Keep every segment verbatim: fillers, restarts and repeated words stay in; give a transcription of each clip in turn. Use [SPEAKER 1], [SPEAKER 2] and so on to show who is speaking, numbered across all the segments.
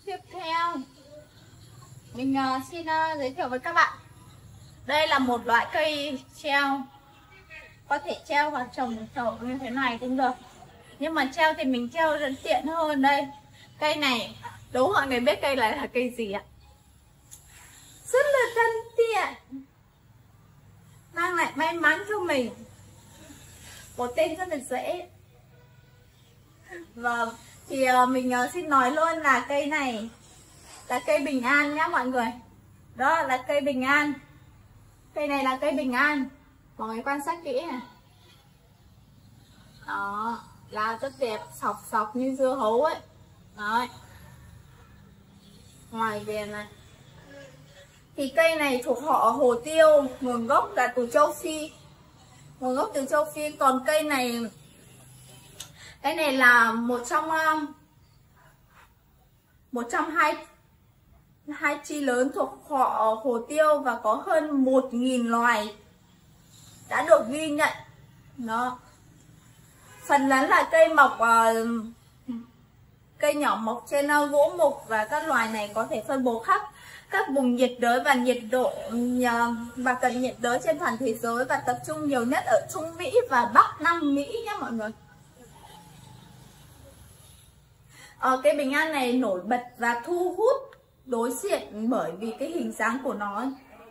[SPEAKER 1] Tiếp theo mình uh, xin uh, giới thiệu với các bạn. Đây là một loại cây treo, có thể treo vào trồng chậu như thế này cũng được, nhưng mà treo thì mình treo rất tiện hơn. Đây, cây này đố mọi người biết cây này là cây gì ạ? Rất là thân thiện, mang lại may mắn cho mình, một tên rất là dễ. Vâng, thì uh, mình uh, xin nói luôn là cây này là cây bình an nhá mọi người. Đó là cây bình an. Cây này là cây bình an. Mọi người quan sát kỹ này. Đó, lá rất đẹp, sọc sọc như dưa hấu ấy. Đấy. Ngoài viền này. Thì cây này thuộc họ hồ tiêu, nguồn gốc là từ châu Phi. Nguồn gốc từ châu Phi. Còn cây này, cây này là một trong một trong hai hai chi lớn thuộc họ hồ tiêu và có hơn một nghìn loài đã được ghi nhận. Đó. Phần lớn là cây mọc uh, cây nhỏ mọc trên uh, gỗ mục, và các loài này có thể phân bố khắp các vùng nhiệt đới và nhiệt độ uh, và cận nhiệt đới trên toàn thế giới, và tập trung nhiều nhất ở Trung Mỹ và Bắc Nam Mỹ nhé mọi người. Ờ, cây bình an này nổi bật và thu hút đối diện bởi vì cái hình dáng của nó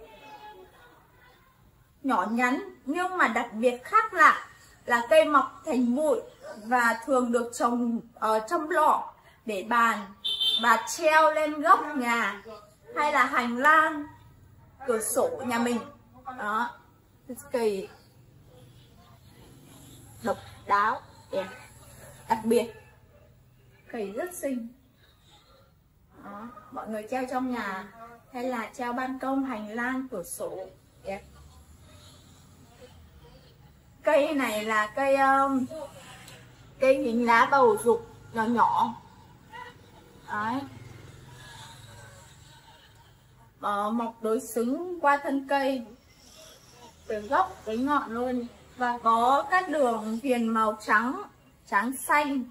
[SPEAKER 1] nhỏ nhắn, nhưng mà đặc biệt khác lạ là cây mọc thành bụi và thường được trồng ở trong lọ để bàn và treo lên góc nhà hay là hành lang, cửa sổ nhà mình. Đó, cây độc đáo, đẹp, đặc biệt, cây rất xinh. Đó, mọi người treo trong nhà hay là treo ban công, hành lang, cửa sổ, đẹp. Cây này là cây um, cây hình lá bầu dục nhỏ nhỏ. Đấy. Ờ, mọc đối xứng qua thân cây từ gốc tới ngọn luôn, và có các đường viền màu trắng, trắng xanh,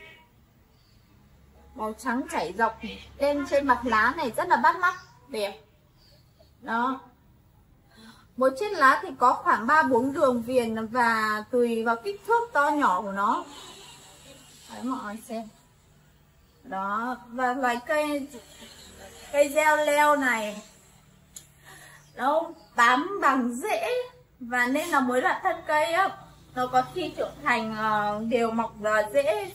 [SPEAKER 1] màu trắng chảy dọc lên trên mặt lá này, rất là bắt mắt, đẹp. Đó. Mỗi chiếc lá thì có khoảng ba bốn đường viền và tùy vào kích thước to nhỏ của nó. Đấy, mọi người xem. Đó, và loài cây cây gieo leo này nó bám bằng rễ, và nên là mỗi đoạn thân cây á, nó có khi trưởng thành uh, đều mọc uh, rễ.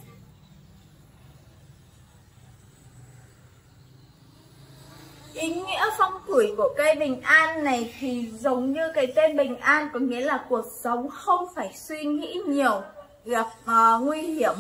[SPEAKER 1] Ý nghĩa phong thủy của cây bình an này thì giống như cái tên bình an, có nghĩa là cuộc sống không phải suy nghĩ nhiều, gặp uh, nguy hiểm,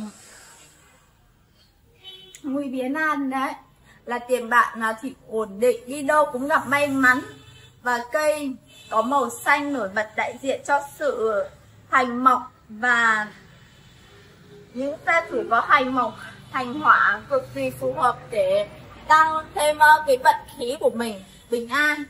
[SPEAKER 1] nguy biến an. Đấy là tiền bạc là thì ổn định, đi đâu cũng gặp may mắn. Và cây có màu xanh nổi bật đại diện cho sự hành mộc, và những phép thủy có hành mộc, hành hỏa cực kỳ phù hợp để tăng thêm uh, cái vận khí của mình, bình an.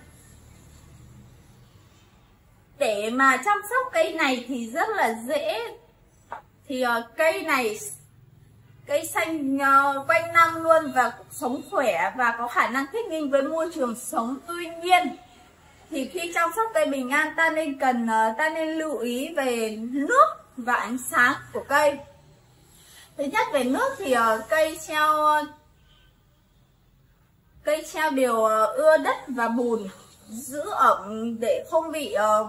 [SPEAKER 1] Để mà chăm sóc cây này thì rất là dễ. Thì uh, cây này cây xanh uh, quanh năm luôn, và cũng sống khỏe và có khả năng thích nghi với môi trường sống. Tuy nhiên thì khi chăm sóc cây bình an, ta nên cần uh, ta nên lưu ý về nước và ánh sáng của cây. Thứ nhất về nước thì uh, cây treo uh, cây treo đều uh, ưa đất và bùn, giữ ẩm để không bị uh,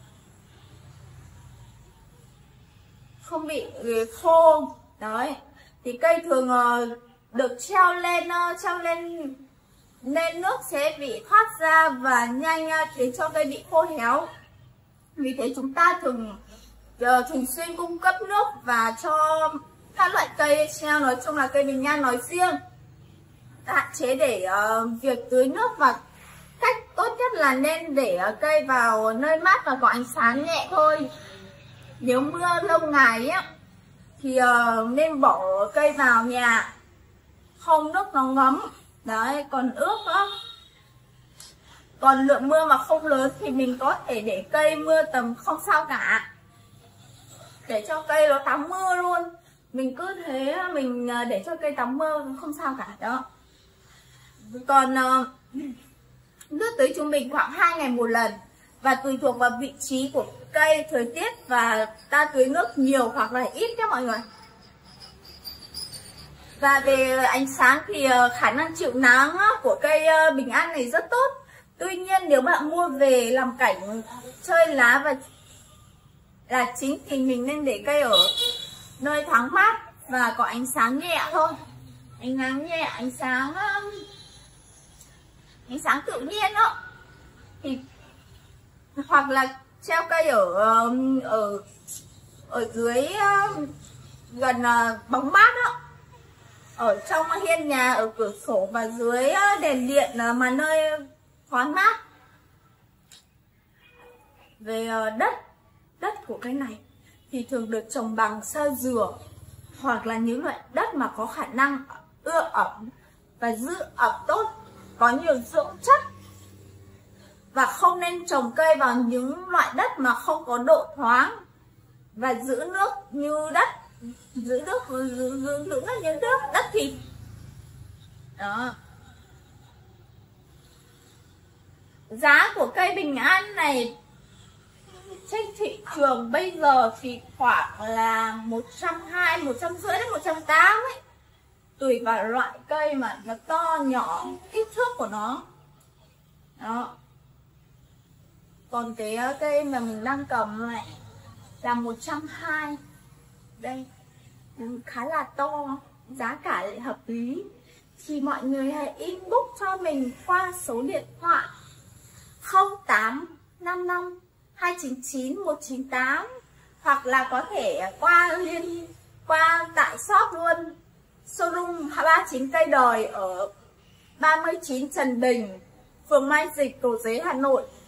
[SPEAKER 1] không bị khô. Đấy, thì cây thường uh, được treo lên uh, treo lên nên nước sẽ bị thoát ra và nhanh uh, khiến cho cây bị khô héo. Vì thế chúng ta thường uh, thường xuyên cung cấp nước và cho các loại cây treo, nói chung là cây bình an nói riêng, hạn chế để uh, việc tưới nước, và cách tốt nhất là nên để uh, cây vào nơi mát và có ánh sáng nhẹ thôi. Nếu mưa lâu ngày á thì uh, nên bỏ cây vào nhà, không nước nó ngấm. Đấy, còn ướt á, còn lượng mưa mà không lớn thì mình có thể để cây mưa tầm không sao cả, để cho cây nó tắm mưa luôn. Mình cứ thế mình để cho cây tắm mưa không sao cả. Đó, Còn uh, nước tưới trung bình khoảng hai ngày một lần, và tùy thuộc vào vị trí của cây, thời tiết và ta tưới nước nhiều hoặc là ít nhé mọi người. Và về ánh sáng thì khả năng chịu nắng của cây Bình An này rất tốt. Tuy nhiên nếu bạn mua về làm cảnh chơi lá và là chính thì mình nên để cây ở nơi thoáng mát và có ánh sáng nhẹ thôi. Ánh sáng nhẹ, ánh sáng ánh sáng tự nhiên đó. Thì hoặc là treo cây ở ở ở dưới gần bóng mát đó, ở trong hiên nhà, ở cửa sổ và dưới đèn điện mà nơi thoáng mát. Về đất đất của cây này thì thường được trồng bằng sa dừa hoặc là những loại đất mà có khả năng ưa ẩm và giữ ẩm tốt, có nhiều dưỡng chất. Và không nên trồng cây vào những loại đất mà không có độ thoáng và giữ nước như đất giữ nước giữ, giữ, giữ nước như nước đất thịt đó. Giá của cây Bình An này trên thị trường bây giờ thì khoảng là một trăm hai mươi, một trăm rưỡi đến một trăm tám mươi ấy, tùy vào loại cây mà nó to nhỏ, kích thước của nó đó. Còn cái cây mà mình đang cầm này là một trăm hai mươi, đây khá là to, giá cả lại hợp lý. Thì mọi người hãy inbox cho mình qua số điện thoại không tám năm năm hai chín chín một chín tám, hoặc là có thể qua liên qua tại shop luôn, showroom ba mươi chín Cây Đời ở ba mươi chín Trần Bình, phường Mai Dịch, Cầu Giấy, Hà Nội.